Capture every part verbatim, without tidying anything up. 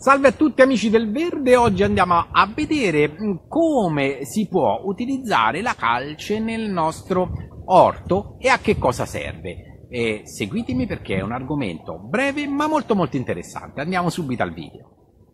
Salve a tutti amici del verde, oggi andiamo a vedere come si può utilizzare la calce nel nostro orto e a che cosa serve. E seguitemi perché è un argomento breve ma molto molto interessante. Andiamo subito al video.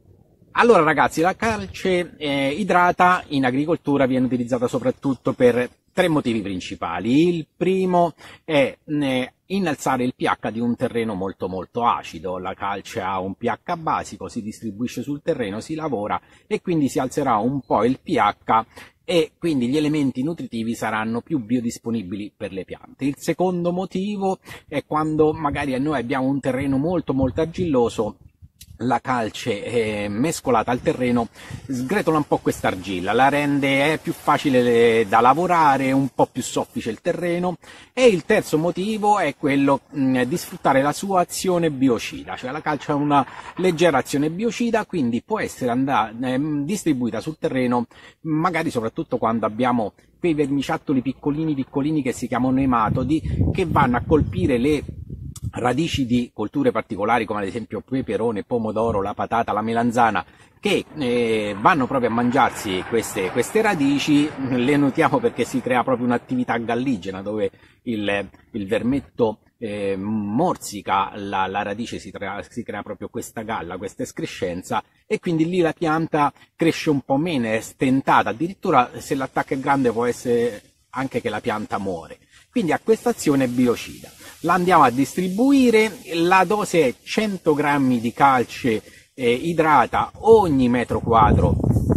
Allora ragazzi, la calce eh, idrata in agricoltura viene utilizzata soprattutto per tre motivi principali. Il primo è eh, innalzare il pH di un terreno molto molto acido. La calce ha un pH basico, si distribuisce sul terreno, si lavora e quindi si alzerà un po' il pH e quindi gli elementi nutritivi saranno più biodisponibili per le piante. Il secondo motivo è quando magari noi abbiamo un terreno molto molto argilloso. La calce eh, mescolata al terreno sgretola un po' questa argilla, la rende più facile da lavorare, un po' più soffice il terreno. E il terzo motivo è quello mh, di sfruttare la sua azione biocida, cioè la calce ha una leggera azione biocida, quindi può essere andata, eh, distribuita sul terreno, magari soprattutto quando abbiamo quei vermiciattoli piccolini piccolini che si chiamano nematodi, che vanno a colpire le radici di colture particolari come ad esempio peperone, pomodoro, la patata, la melanzana, che eh, vanno proprio a mangiarsi queste, queste radici. Le notiamo perché si crea proprio un'attività galligena dove il, il vermetto eh, morsica la, la radice, si, tra, si crea proprio questa galla, questa escrescenza, e quindi lì la pianta cresce un po' meno, è stentata, addirittura se l'attacco è grande può essere anche che la pianta muore. Quindi ha questa azione biocida. La andiamo a distribuire, la dose è cento grammi di calce eh, idrata ogni metro quadro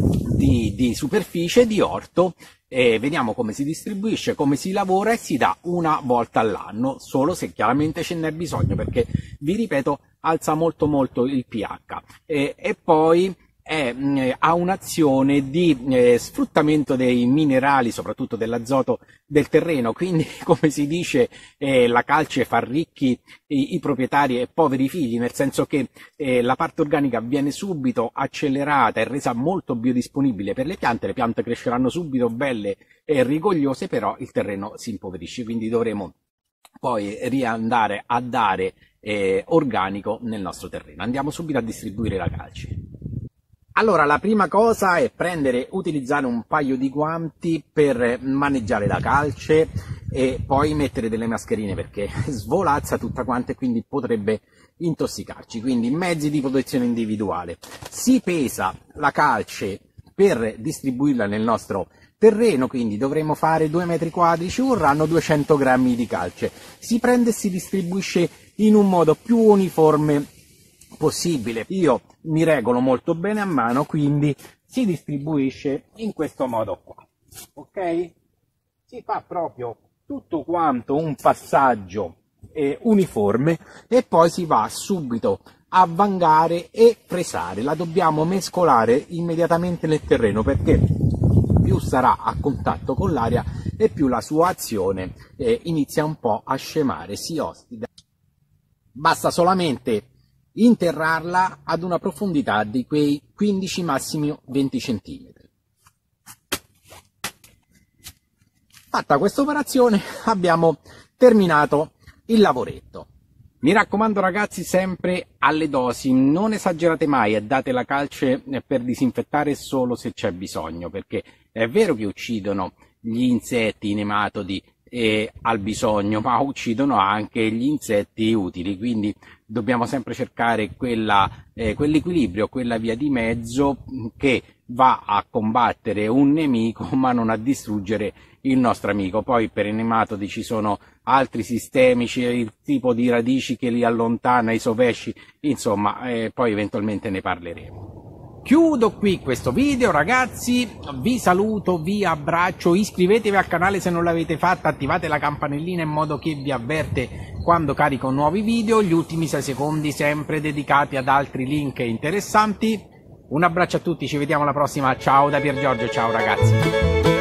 di, di superficie di orto. E vediamo come si distribuisce, come si lavora, e si dà una volta all'anno, solo se chiaramente ce n'è bisogno, perché vi ripeto alza molto molto il pH. E, e poi È, eh, ha un'azione di eh, sfruttamento dei minerali, soprattutto dell'azoto del terreno, quindi come si dice eh, la calce fa ricchi i, i proprietari e poveri i figli, nel senso che eh, la parte organica viene subito accelerata e resa molto biodisponibile per le piante, le piante cresceranno subito belle e rigogliose, però il terreno si impoverisce, quindi dovremo poi riandare a dare eh, organico nel nostro terreno. Andiamo subito a distribuire la calce. Allora, la prima cosa è prendere, utilizzare un paio di guanti per maneggiare la calce e poi mettere delle mascherine perché svolazza tutta quanta e quindi potrebbe intossicarci. Quindi mezzi di protezione individuale. Si pesa la calce per distribuirla nel nostro terreno, quindi dovremo fare due metri quadri, ci vorranno duecento grammi di calce. Si prende e si distribuisce in un modo più uniforme possibile. Io mi regolo molto bene a mano, quindi si distribuisce in questo modo qua, ok? Si fa proprio tutto quanto un passaggio eh, uniforme e poi si va subito a vangare e fresare. La dobbiamo mescolare immediatamente nel terreno perché più sarà a contatto con l'aria e più la sua azione eh, inizia un po' a scemare, si ossida. Basta solamente interrarla ad una profondità di quei quindici massimi venti centimetri. Fatta questa operazione abbiamo terminato il lavoretto. Mi raccomando ragazzi, sempre alle dosi, non esagerate mai e date la calce per disinfettare solo se c'è bisogno, perché è vero che uccidono gli insetti, i nematodi e al bisogno, ma uccidono anche gli insetti utili, quindi dobbiamo sempre cercare quella, eh, quell'equilibrio, quella via di mezzo che va a combattere un nemico ma non a distruggere il nostro amico. Poi per i nematodi ci sono altri sistemi, c'è il tipo di radici che li allontana, i sovesci, insomma eh, poi eventualmente ne parleremo. Chiudo qui questo video ragazzi, vi saluto, vi abbraccio, iscrivetevi al canale se non l'avete fatto, attivate la campanellina in modo che vi avverte quando carico nuovi video, gli ultimi sei secondi sempre dedicati ad altri link interessanti. Un abbraccio a tutti, ci vediamo alla prossima, ciao da Pier Giorgio, ciao ragazzi.